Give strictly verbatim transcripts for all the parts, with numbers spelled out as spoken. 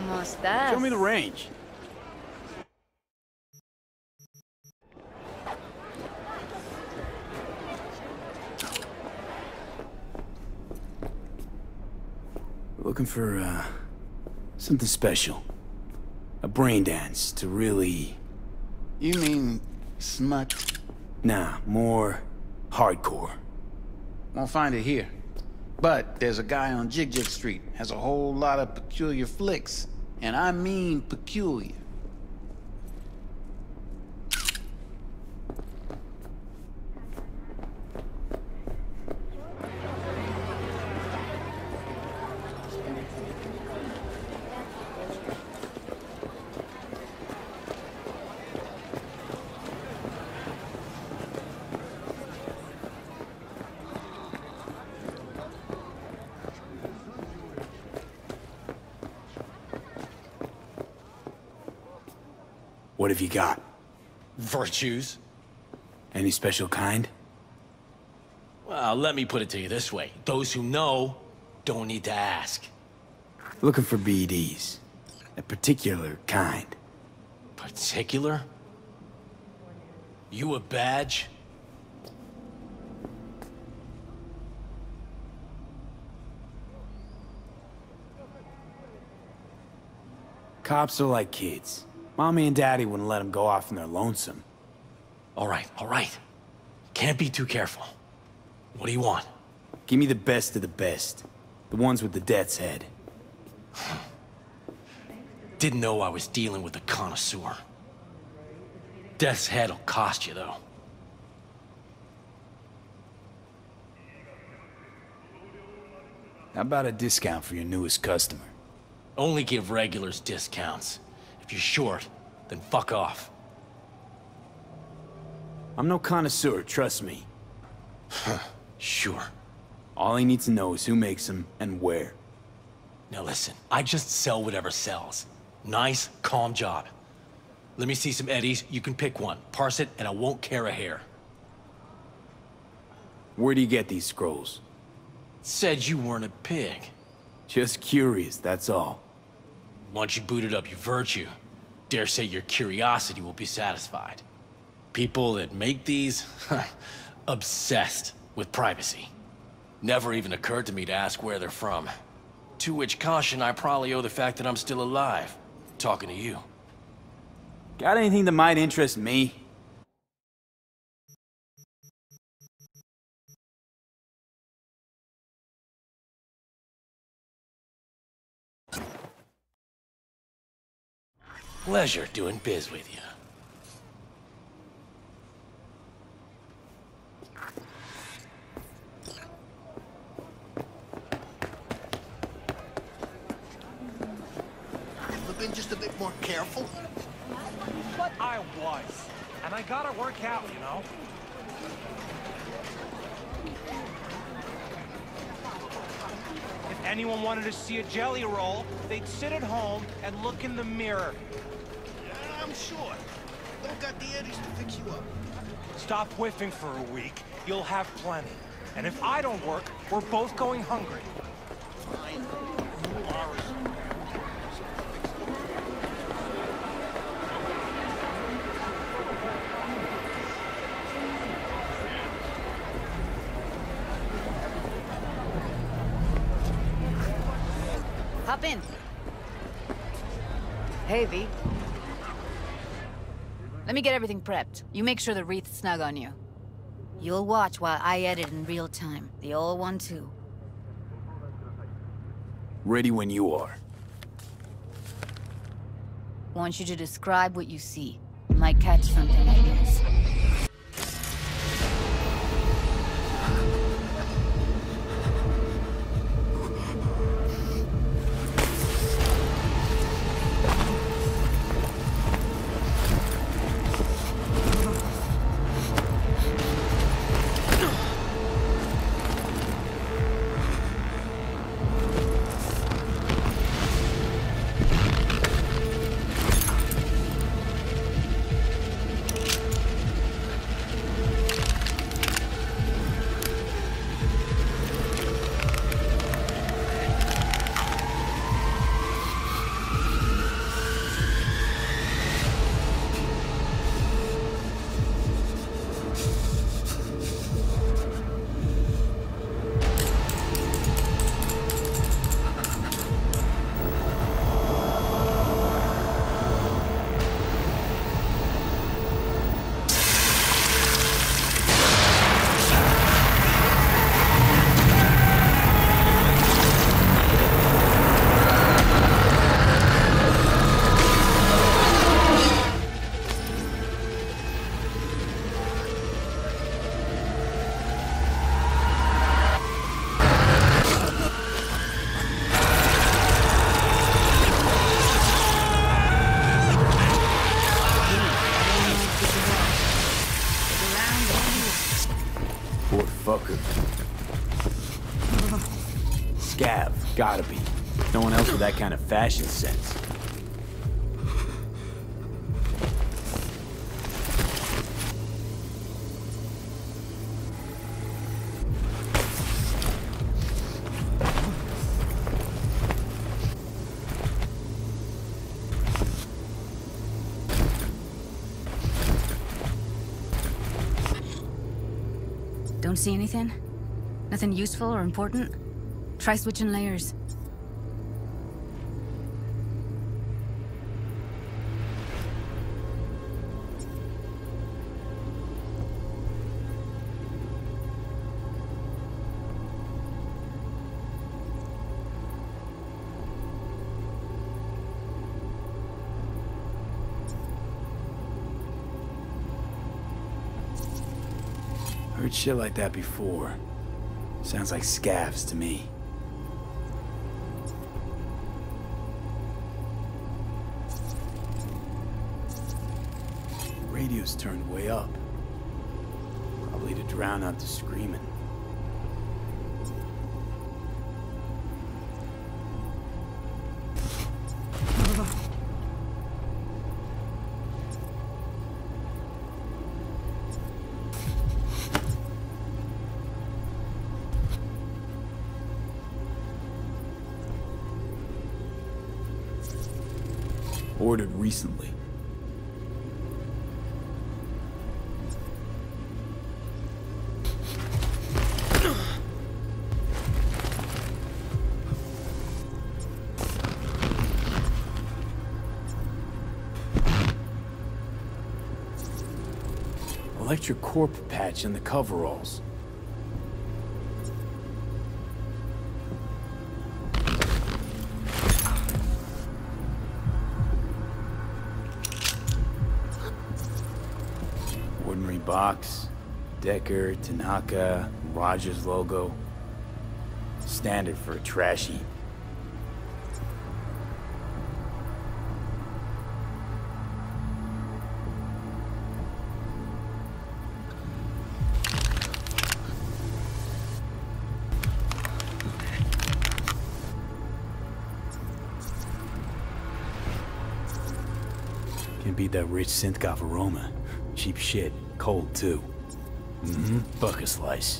¿Cómo estás? Show me the range. We're looking for, uh, something special. A braindance to really... You mean smut? Nah, more hardcore. Won't find it here. But there's a guy on Jig Jig Street, has a whole lot of peculiar flicks. And I mean peculiar. What have you got? Virtues? Any special kind? Well, let me put it to you this way. Those who know don't need to ask. Looking for B Ds. A particular kind. Particular? You a badge? Cops are like kids. Mommy and Daddy wouldn't let them go off in their lonesome. All right, all right. Can't be too careful. What do you want? Give me the best of the best. The ones with the death's head. Didn't know I was dealing with a connoisseur. Death's head'll cost you, though. How about a discount for your newest customer? Only give regulars discounts. If you're short, then fuck off. I'm no connoisseur, trust me. Sure. All I need to know is who makes them and where. Now listen, I just sell whatever sells. Nice, calm job. Let me see some eddies, you can pick one. Parse it, and I won't care a hair. Where do you get these scrolls? Said you weren't a pig. Just curious, that's all. Once you booted up your virtue, dare say your curiosity will be satisfied. People that make these, obsessed with privacy. Never even occurred to me to ask where they're from. To which caution I probably owe the fact that I'm still alive, talking to you. Got anything that might interest me? Pleasure doing biz with you. Ever been just a bit more careful? But I was. And I gotta work out, you know? If anyone wanted to see a jelly roll, they'd sit at home and look in the mirror. Yeah, I'm sure. Don't got the eddies to fix you up. Stop whiffing for a week, you'll have plenty. And if I don't work, we're both going hungry. Fine. You are as... Hop in. Hey, V. Let me get everything prepped. You make sure the wreath's snug on you. You'll watch while I edit in real time. The old one, too. Ready when you are. Want you to describe what you see. You might catch something I guess. Gotta be. No one else with that kind of fashion sense. Don't see anything? Nothing useful or important? Try switching layers. Heard shit like that before. Sounds like scavs to me. Radio's turned way up. Probably to drown out the screaming. Ordered recently. Electric corp patch in the coveralls. Ordinary box, Decker, Tanaka, Rogers logo. Standard for a trash heap. Can't beat that rich synth-goth aroma. Cheap shit. Cold, too. Mm-hmm. Bucket slice.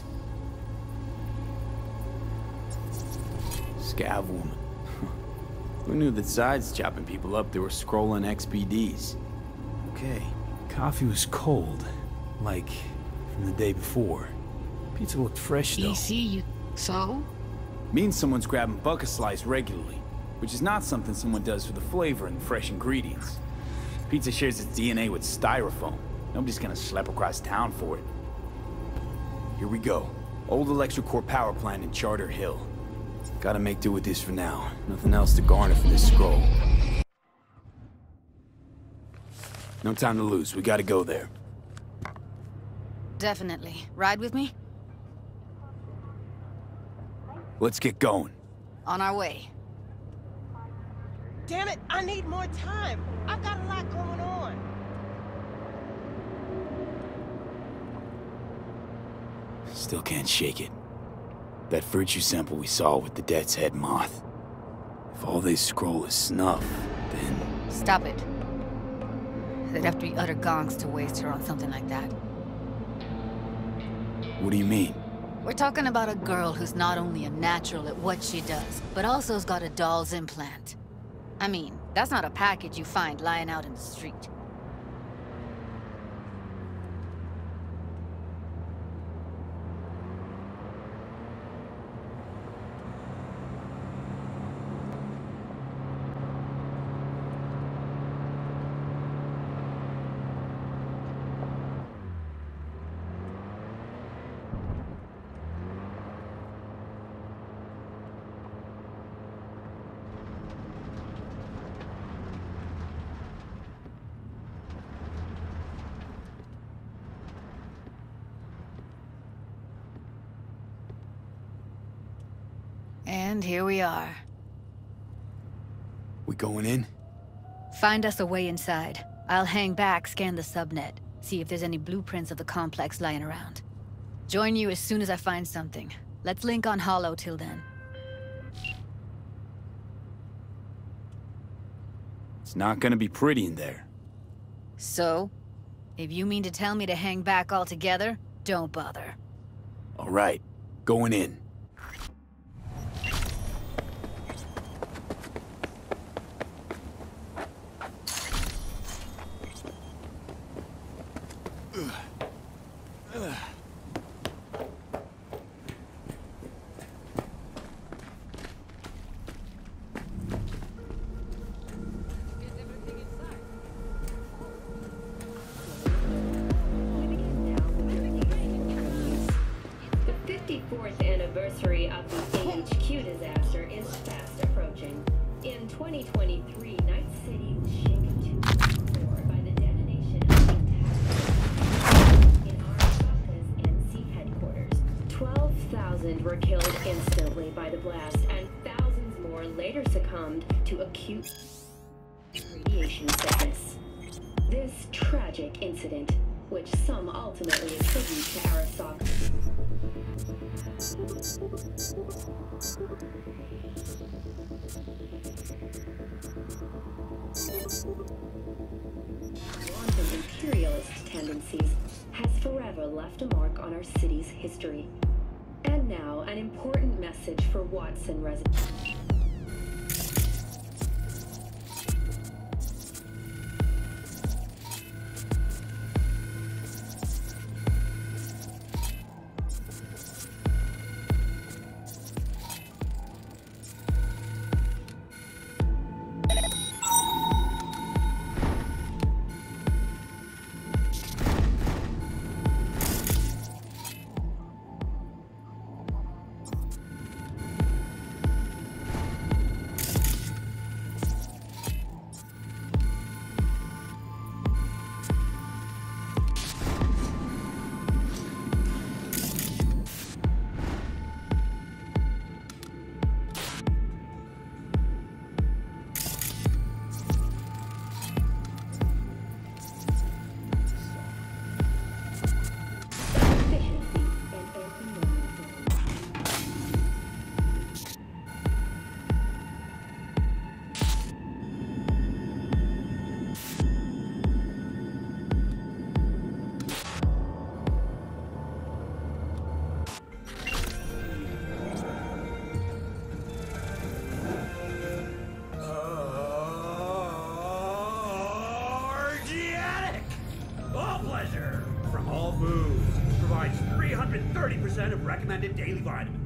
Scav woman. Who knew that sides chopping people up, they were scrolling X P Ds? Okay. Coffee was cold. Like, from the day before. Pizza looked fresh, though. E C, you... so? Means someone's grabbing bucket slice regularly. Which is not something someone does for the flavor and fresh ingredients. Pizza shares its D N A with styrofoam. Nobody's gonna slap across town for it. Here we go. Old ElectroCore power plant in Charter Hill. Gotta make do with this for now. Nothing else to garner for this scroll. No time to lose. We gotta go there. Definitely. Ride with me? Let's get going. On our way. Damn it, I need more time. I got a lot going on. Still can't shake it. That virtue sample we saw with the Death's Head moth. If all they scroll is snuff, then... Stop it. They'd have to be utter gonks to waste her on something like that. What do you mean? We're talking about a girl who's not only a natural at what she does, but also has got a doll's implant. I mean, that's not a package you find lying out in the street. And here we are. We going in? Find us a way inside. I'll hang back, scan the subnet, see if there's any blueprints of the complex lying around. Join you as soon as I find something. Let's link on Hollow till then. It's not gonna be pretty in there. So? If you mean to tell me to hang back altogether, don't bother. All right, going in. fifty-fourth anniversary of the A H Q disaster is fast approaching. In twenty twenty-three, Night City was shaken to the core by the detonation of the attack in Arasaka's N C headquarters. twelve thousand were killed instantly by the blast, and thousands more later succumbed to acute radiation sickness. This tragic incident, which some ultimately attribute to Arasaka, wanton imperialist tendencies, has forever left a mark on our city's history. And now, an important message for Watson residents. thirty percent of recommended daily vitamins.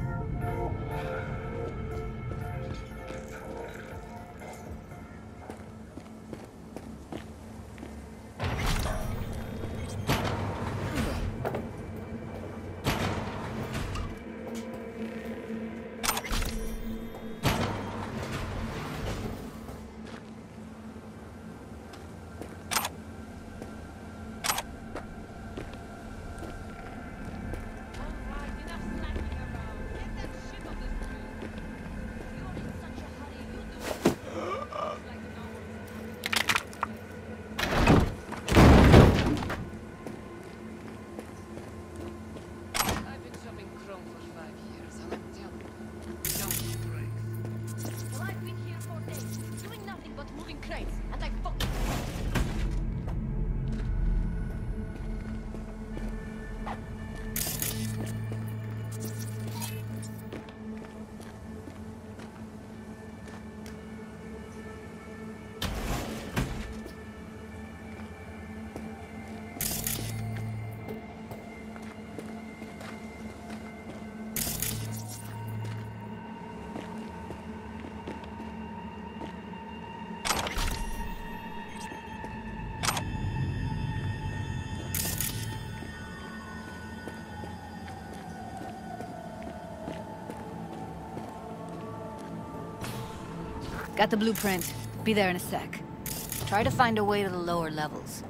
Got the blueprint. Be there in a sec. Try to find a way to the lower levels.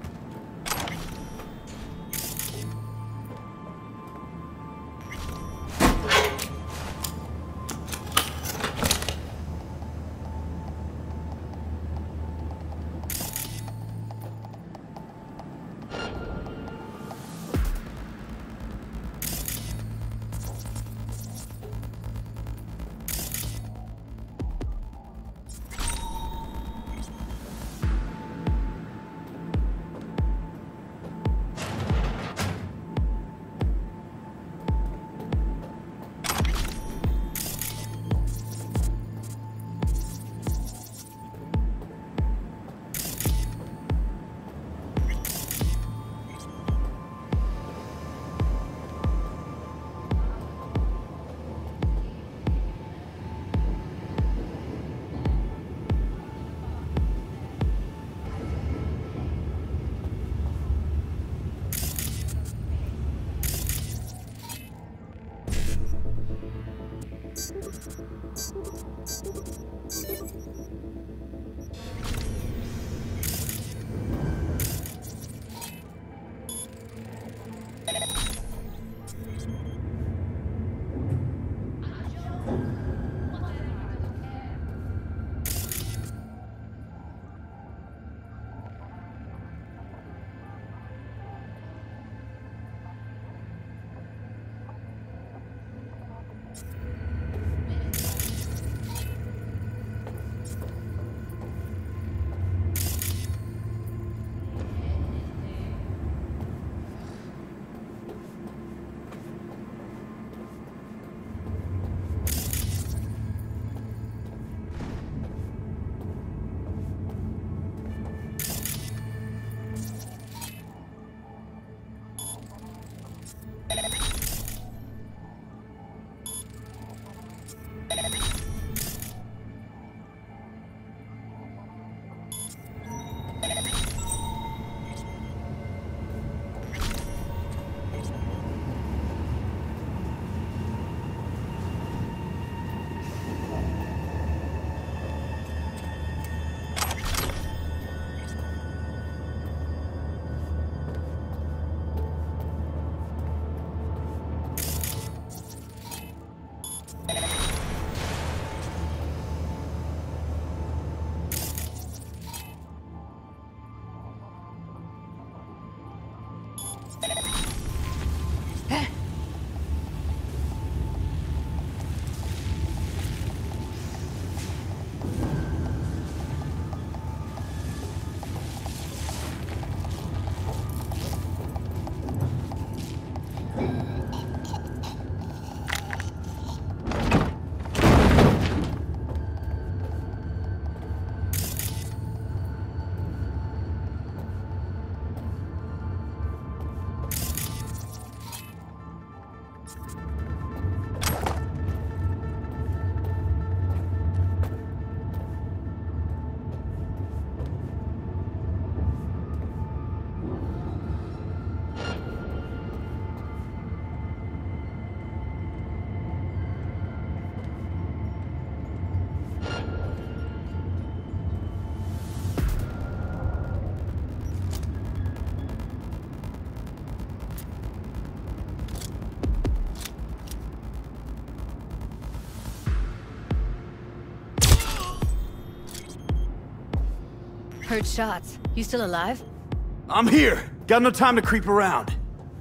Heard shots. You still alive? I'm here! Got no time to creep around.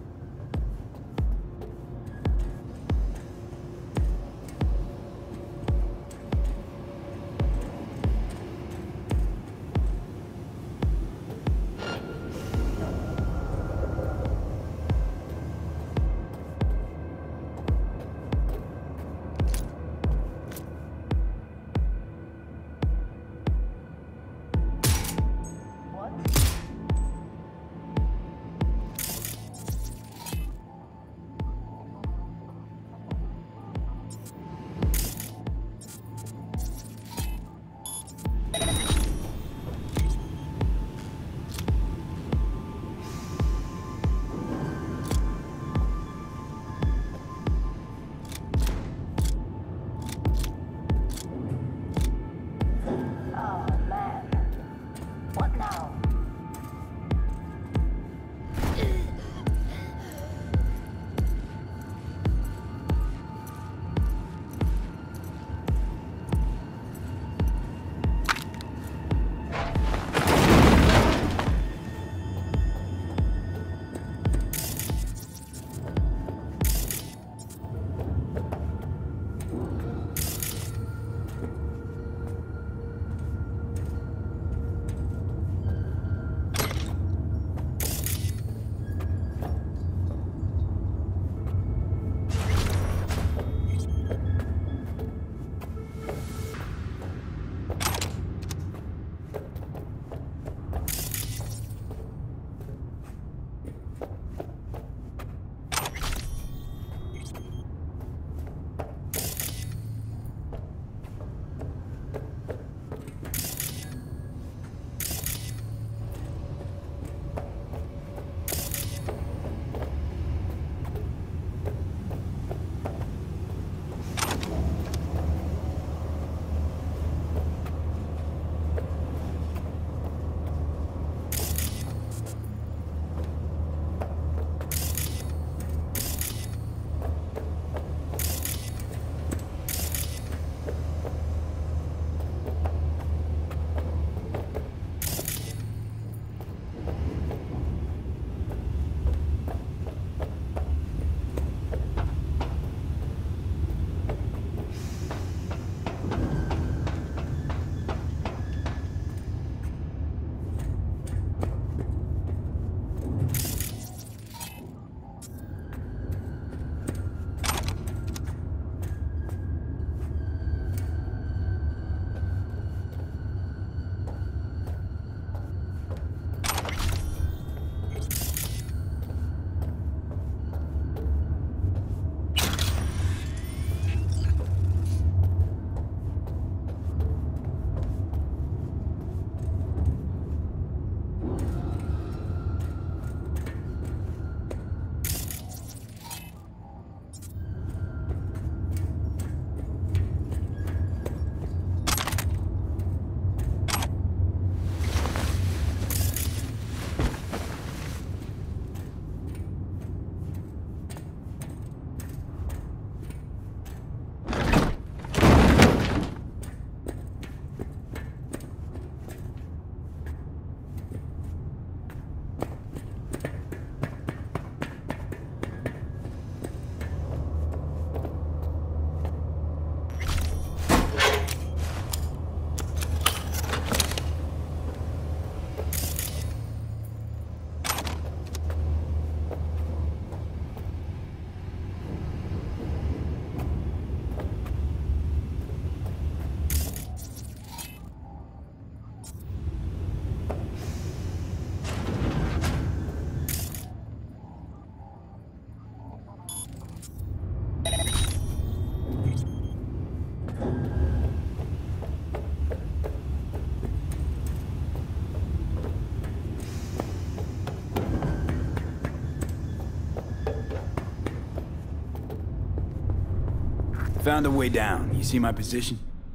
Found a way down. You see my position?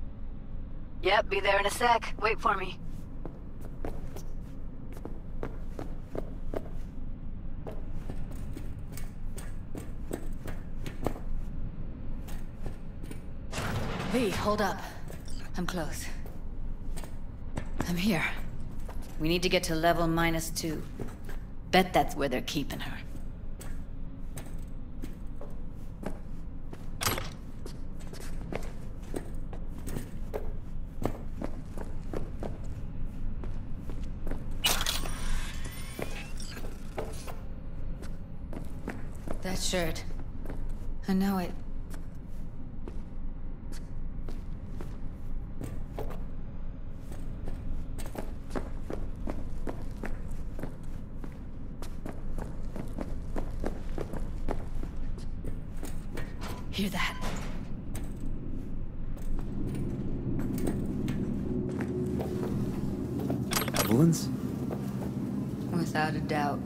Yep, be there in a sec. Wait for me. V, hold up. I'm close. I'm here. We need to get to level minus two. Bet that's where they're keeping her. That shirt. I know it. Hear that? Evelyn's? Without a doubt.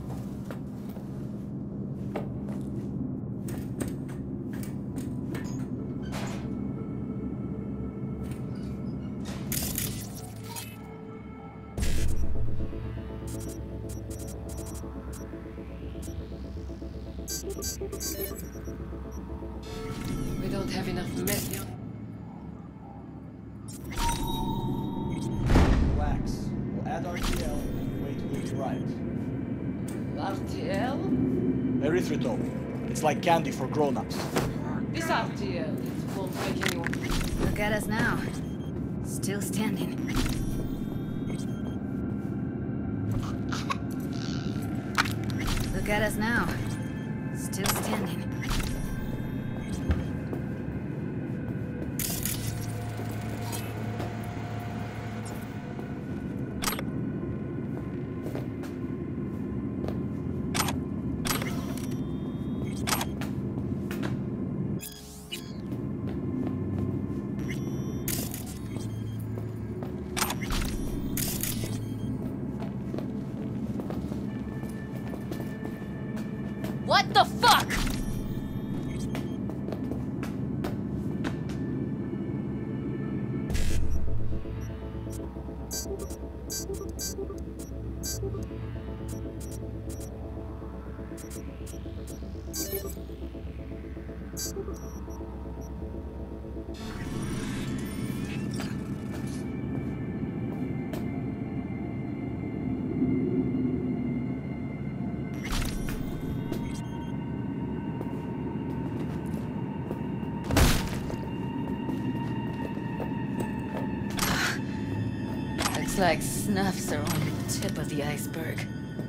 We don't have enough metal. Relax. We'll add R T L and wait till it's right. R T L? Erythritol. It's like candy for grown-ups. This R T L, it won't make anyone. Look at us now. Still standing. Look at us now. Still standing. What the fuck? Looks like snuffs are only the tip of the iceberg.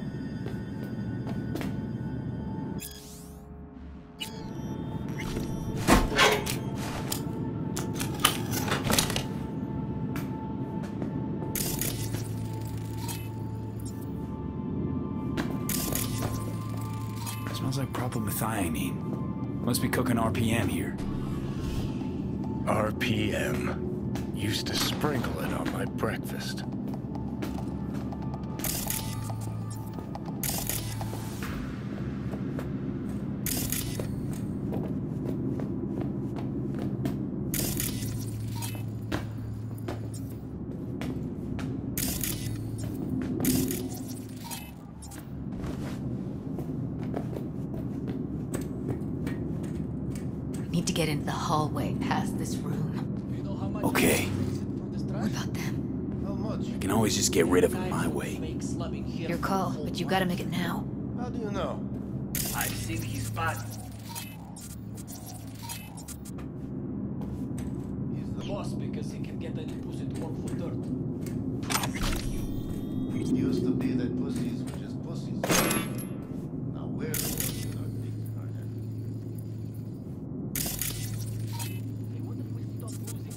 Smells like proper methionine. Must be cooking R P M here. R P M. Used to sprinkle it on my breakfast. Need to get into the hallway past this room. Okay. What about them? I can always just get rid of them my way. Your call, but you gotta make it now. How do you know? I've seen his body. He's the boss because he can get any pussy to work for dirt. It used to be that pussies were just pussies. Now we're the ones with our dicks in our head. Hey, what if we stop losing?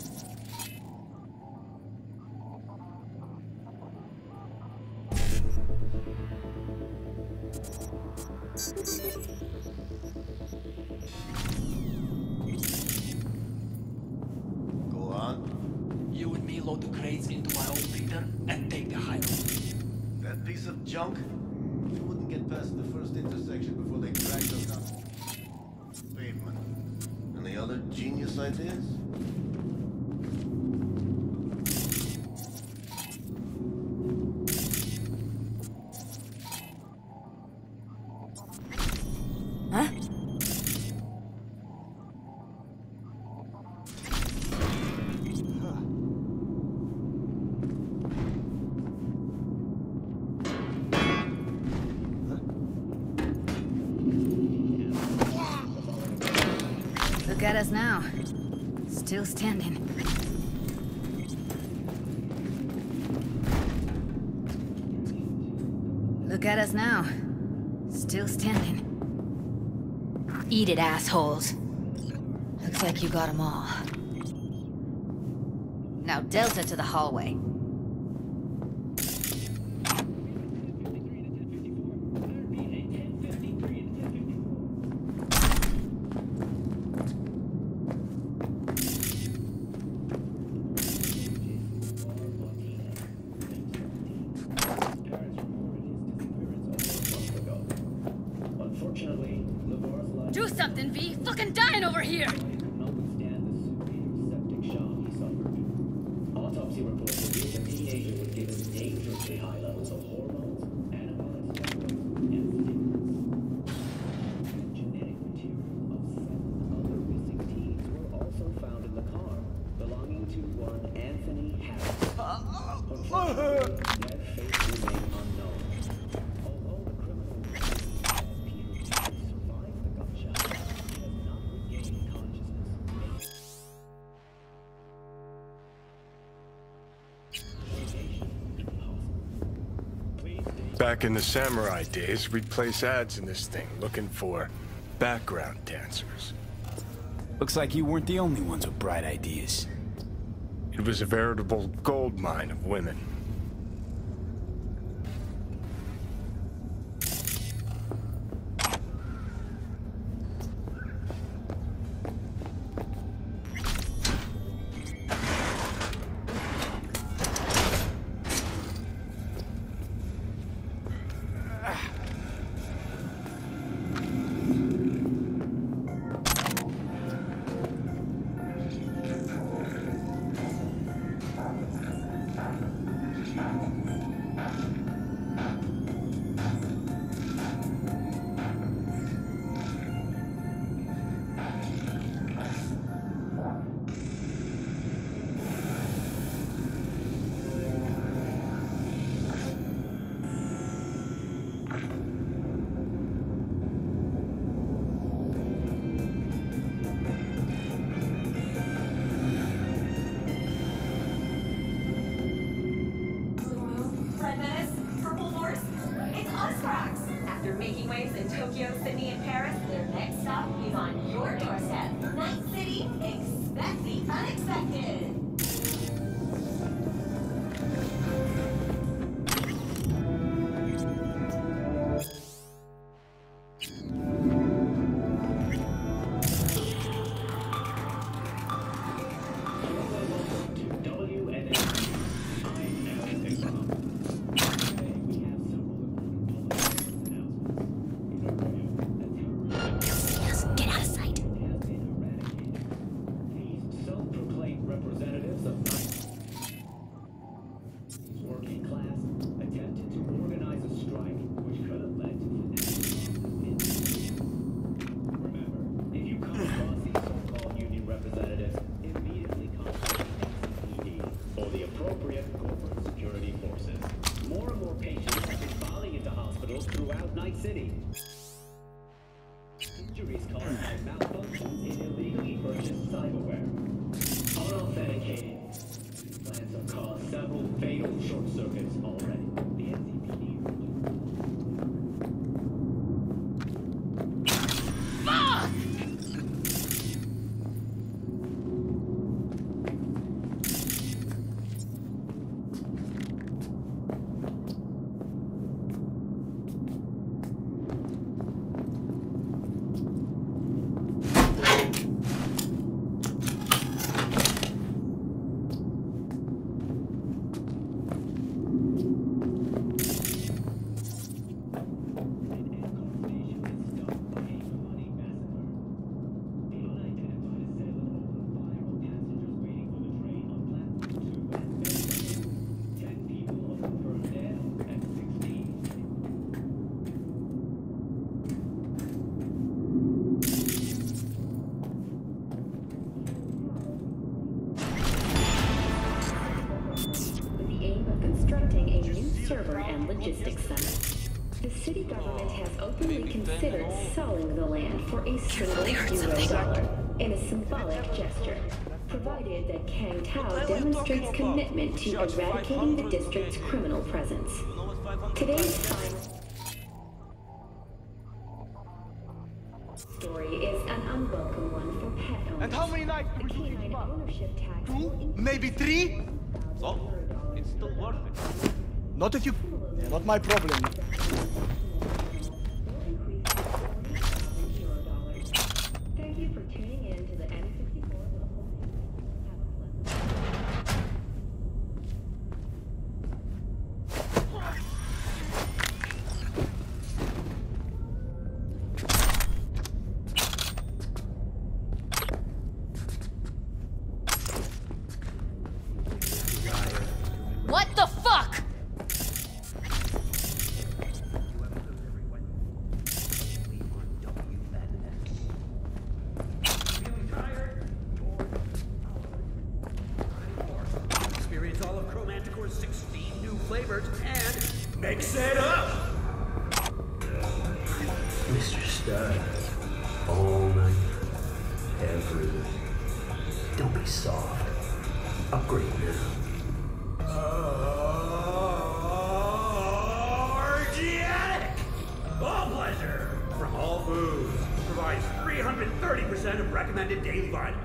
Go on. You and me load the crates into my old Peter and take the high road. That piece of junk, we wouldn't get past the first intersection before they dragged us down. Pavement. Any other genius ideas? Huh? at us now. Still standing. Look at us now. Still standing. Eat it, assholes. Looks like you got them all. Now Delta to the hallway. Do something, V! Fucking dying over here! Autopsy reports reveal the teenager was given dangerously high levels of hormones, antibiotics, and stimulants. Genetic material of seven other missing teens were also found in the car, belonging to one Anthony Harris. Unfortunately, their fate remained unknown. Although the criminal has Pedro survived the gunshot, he has not regained consciousness. Back in the samurai days, we'd place ads in this thing looking for background dancers. Looks like you weren't the only ones with bright ideas. It was a veritable gold mine of women. Making waves in Tokyo, Sydney, and Paris, their next stop is on your doorstep. Night City, expect the unexpected. Injuries caused by malfunctions in illegally purchased cyberware. Unauthenticated. Plans have caused several fatal short circuits already. The N C P D. Fuck! The city government has openly considered selling the land for a single euro dollar in a symbolic gesture, provided that Kang Tao demonstrates commitment to eradicating the district's criminal presence. Today's final story is an unwelcome one for pet owners. And how many nights the canine ownership tax Two? Maybe three? So, it's still worth it. Not if you... Yeah, not my problem. Thank you for tuning in to the N fifty-four local news. Have a pleasant What the fuck? Experience all of Chromanticore's sixteen new flavors and mix it up! Mister Stud, all night, every night. Don't be soft. Upgrade now. Organic! All pleasure from all foods. Provides three hundred thirty percent of recommended daily vitamins.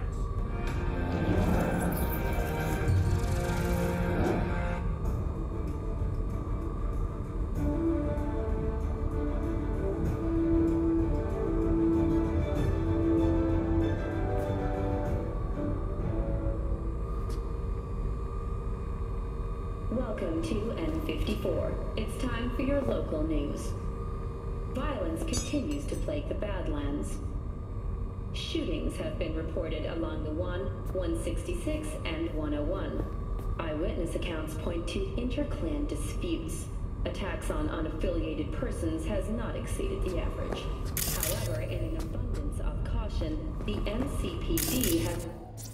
Welcome to N fifty-four. It's time for your local news. Violence continues to plague the Badlands. Shootings have been reported along the one, one sixty-six, and one oh one. Eyewitness accounts point to interclan disputes. Attacks on unaffiliated persons has not exceeded the average. However, in an abundance of caution, the N C P D has...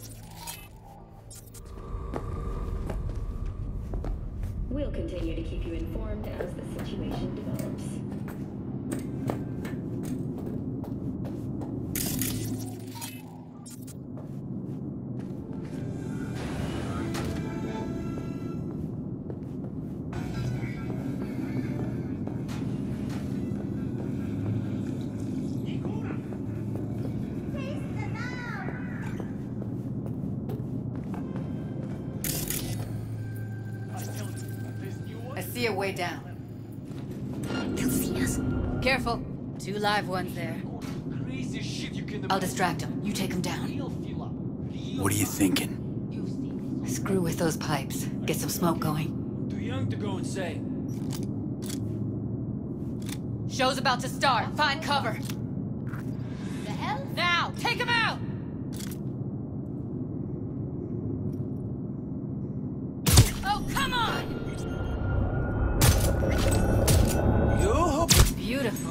We'll continue to keep you informed as the situation develops. See a way down. They'll see us. Careful. Two live ones there. I'll distract them. You take them down. What are you thinking? Screw with those pipes. Get some smoke going. Too young to go insane. Show's about to start. Find cover. The hell? Now! Take them out! Oh, come on! Beautiful.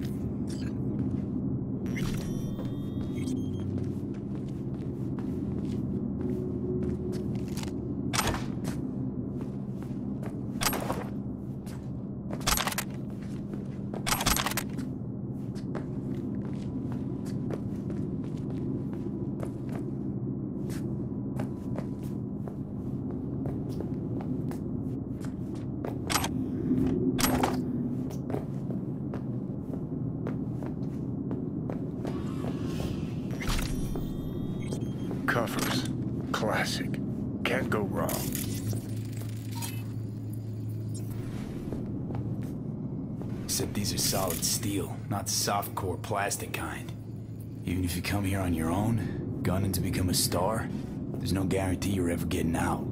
Covers. Classic. Can't go wrong. Except these are solid steel, not the soft-core plastic kind. Even if you come here on your own, gunning to become a star, there's no guarantee you're ever getting out.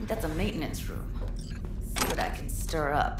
think that's a maintenance room. See what I can stir up.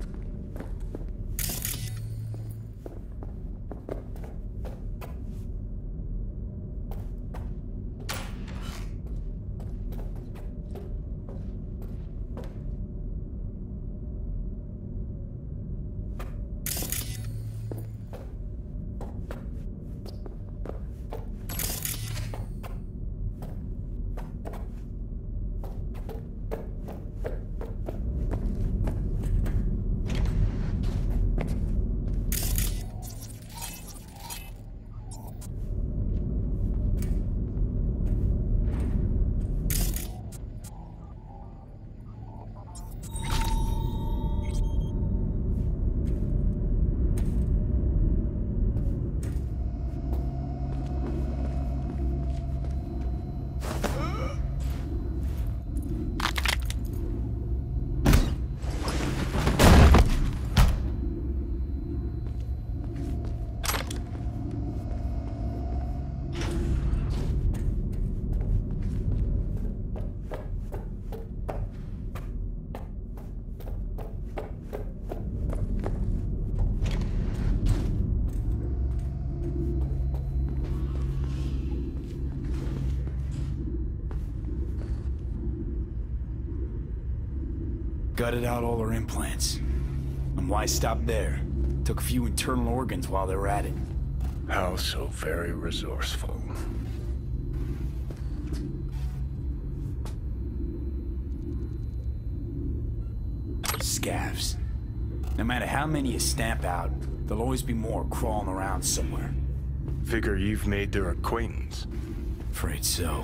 Gutted out all her implants. And why stop there? Took a few internal organs while they were at it. How so very resourceful. Scavs. No matter how many you stamp out, there'll always be more crawling around somewhere. Figure you've made their acquaintance. Afraid so.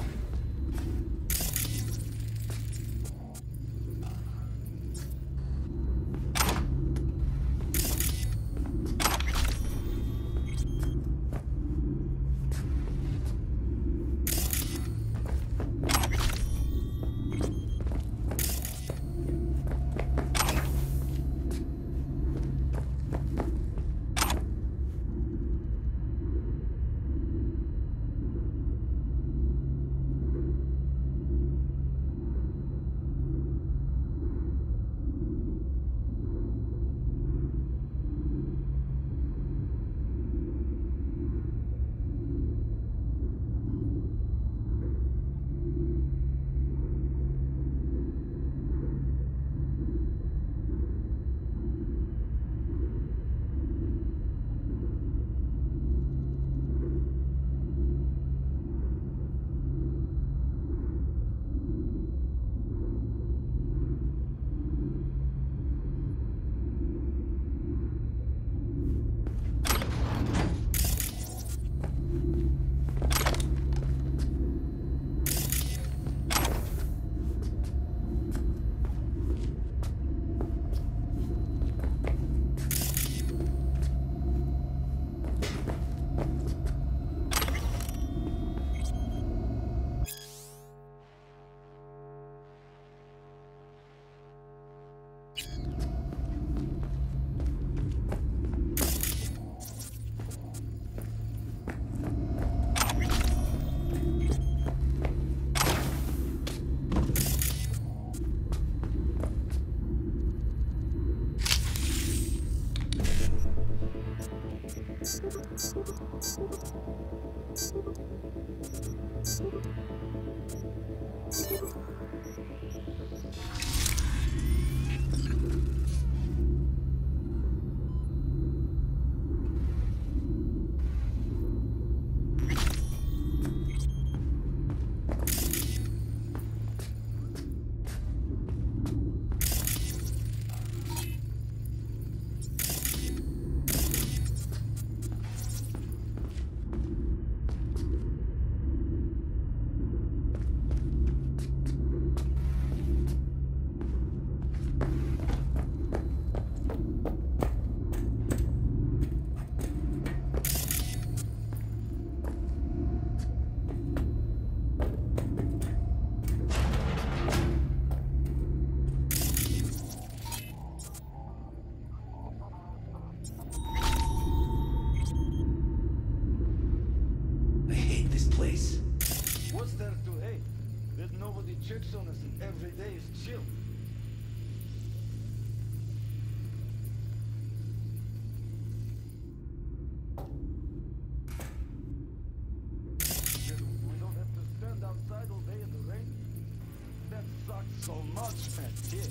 That nobody checks on us and every day is chill. We don't have to stand outside all day in the rain. That sucks so much, man. Yeah.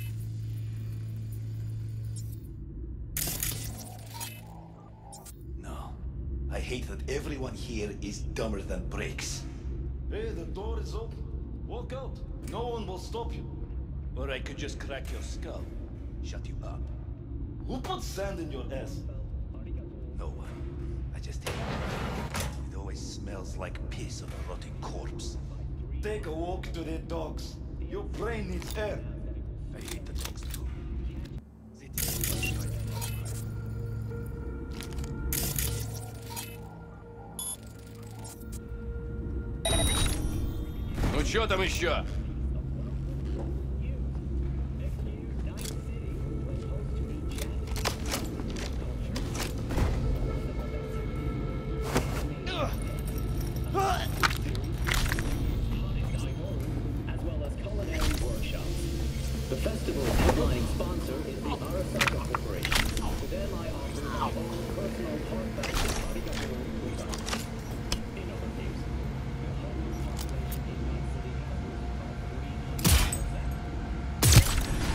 No. I hate that everyone here is dumber than bricks. Hey, the door is open. Walk out. No one will stop you. Or I could just crack your skull. Shut you up. Who put sand in your ass? No one. I just hate it. It always smells like piss on a rotting corpse. Take a walk to the dogs. Your brain needs air. I hate the dogs too. Ну чё там еще? The festival's headlining sponsor is the Arasaka Corporation. To them I offer my own personal heartfelt arigato gozaimasu. In other news, the homeless population in Night City has risen by three percent.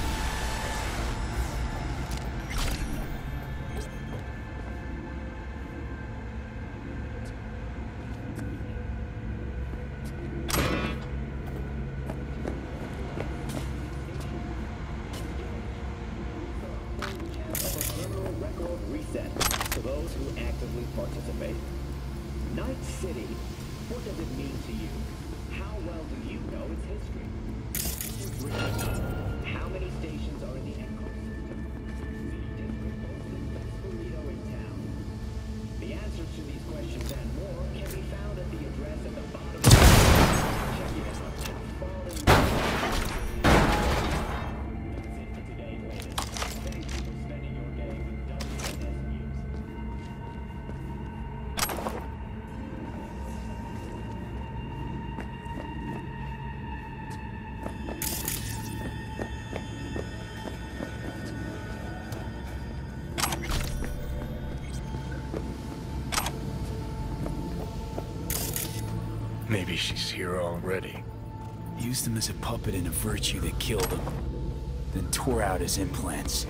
Reset to those who actively participate. Night City, what does it mean to you? How well do you know its history? How many stations are in the Encor system? City District boasts the best burrito in town. The answers to these questions and more can be found at the address at the bottom of the page. Check it out. Have fallen. That's it for today's latest. Thank you for spending your day with W N S News. Maybe she's here already. Used him as a puppet in a virtue that killed him, then tore out his implants.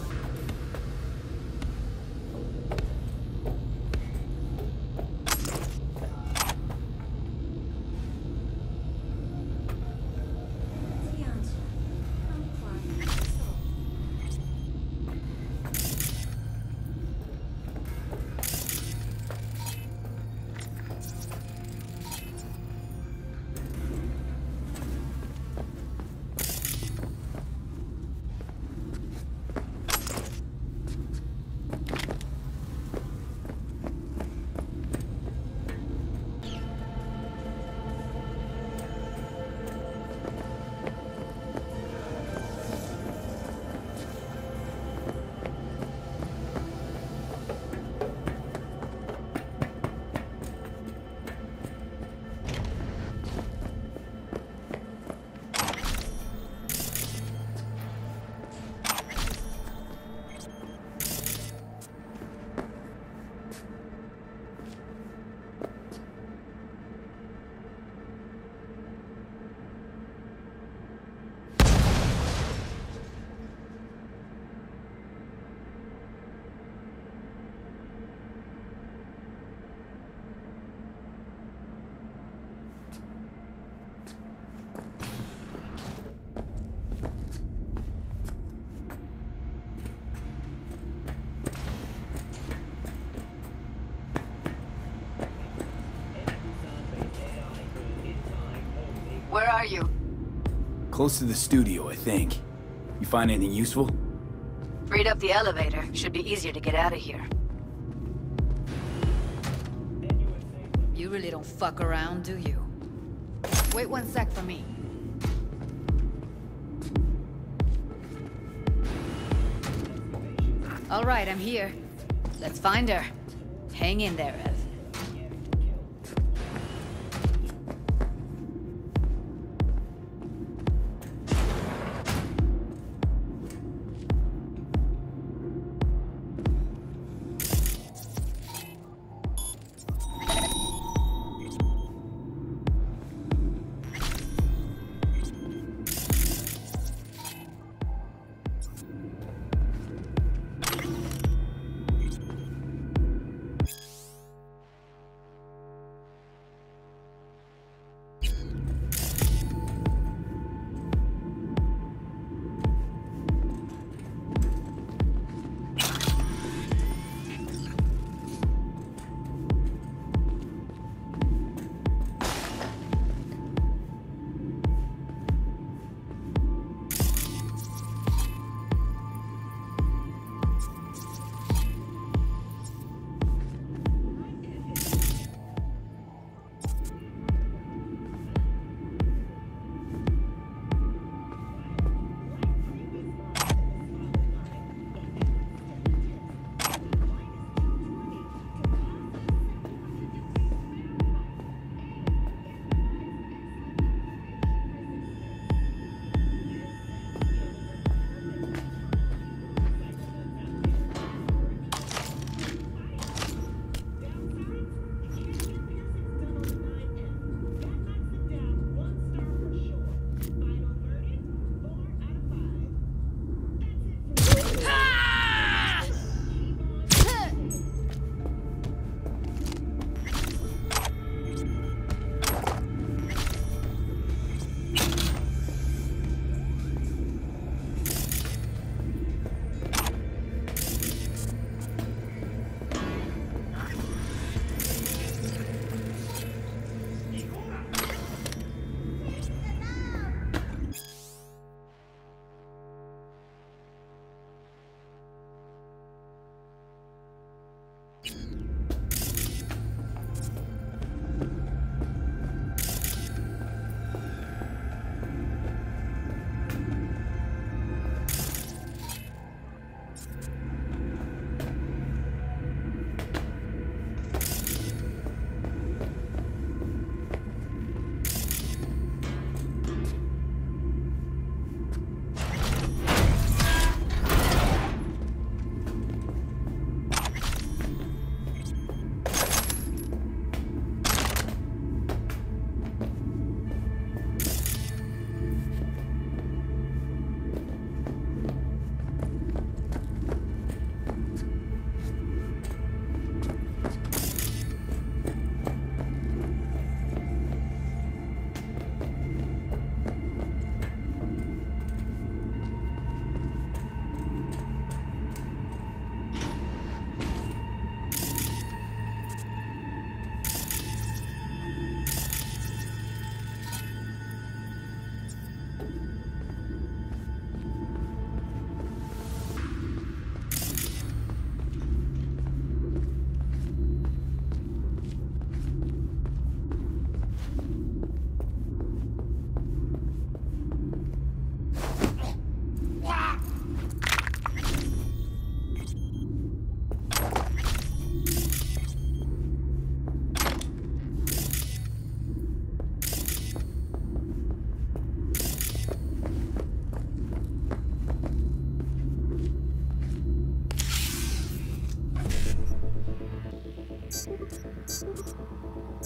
Where are you? Close to the studio, I think. You find anything useful? Freed up the elevator. Should be easier to get out of here. You really don't fuck around, do you? Wait one sec for me. All right, I'm here. Let's find her. Hang in there, Ev.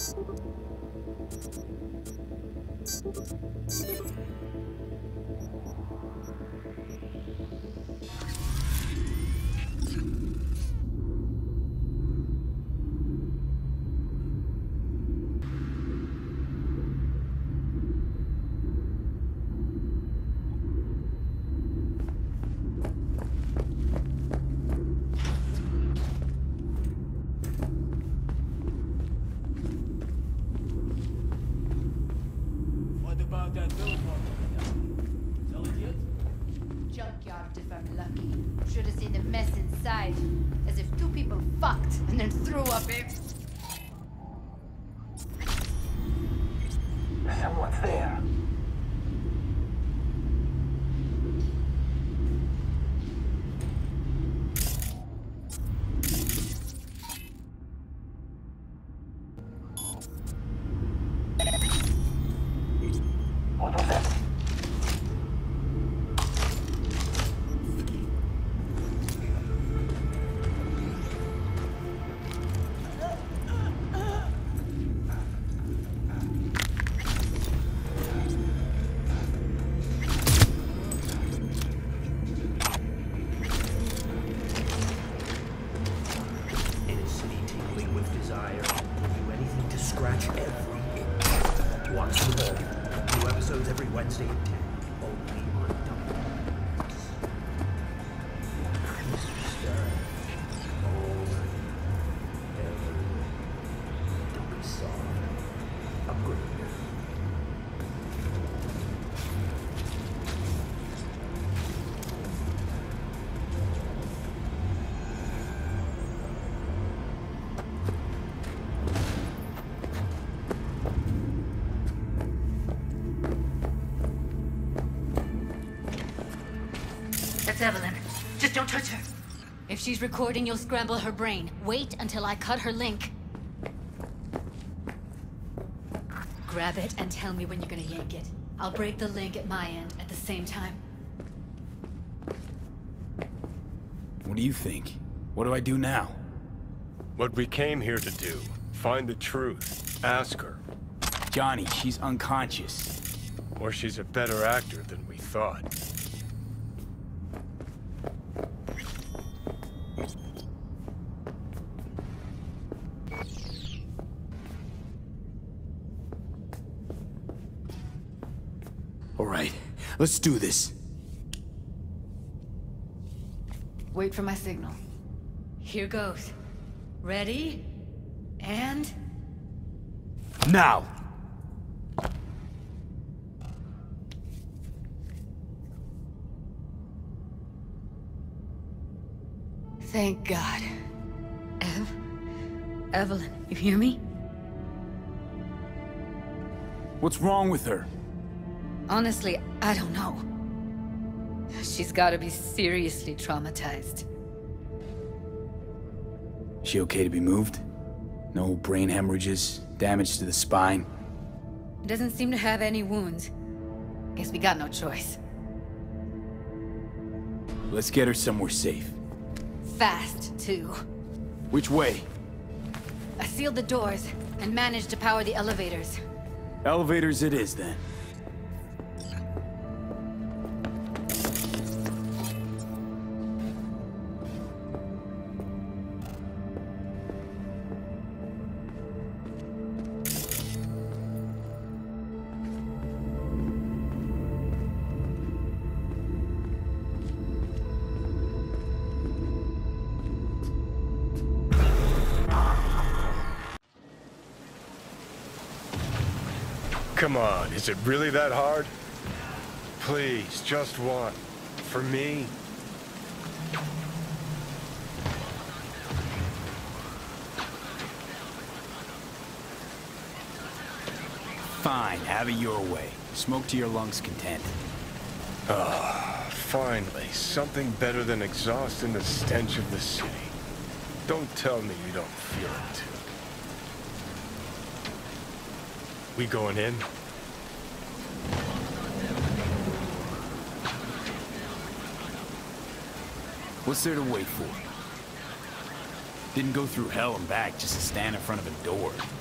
Junkyard if I'm lucky. Should have seen the mess inside. As if two people fucked and then threw up it. Someone's there. What was that? That's Evelyn. Just don't touch her. If she's recording, you'll scramble her brain. Wait until I cut her link. Grab it and tell me when you're gonna yank it. I'll break the link at my end at the same time. What do you think? What do I do now? What we came here to do. Find the truth. Ask her. Johnny, she's unconscious. Or she's a better actor than we thought. All right, let's do this. Wait for my signal. Here goes. Ready? And... now! Thank God. Ev? Evelyn, you hear me? What's wrong with her? Honestly, I don't know. She's gotta be seriously traumatized. She okay to be moved? No brain hemorrhages, damage to the spine? Doesn't seem to have any wounds. Guess we got no choice. Let's get her somewhere safe. Fast, too. Which way? I sealed the doors and managed to power the elevators. Elevators it is, then. Come on, is it really that hard? Please, just one. For me? Fine, have it your way. Smoke to your lungs' content. Ah, finally, something better than exhaust and the stench of the city. Don't tell me you don't feel it too. We going in? What's there to wait for? Didn't go through hell and back just to stand in front of a door.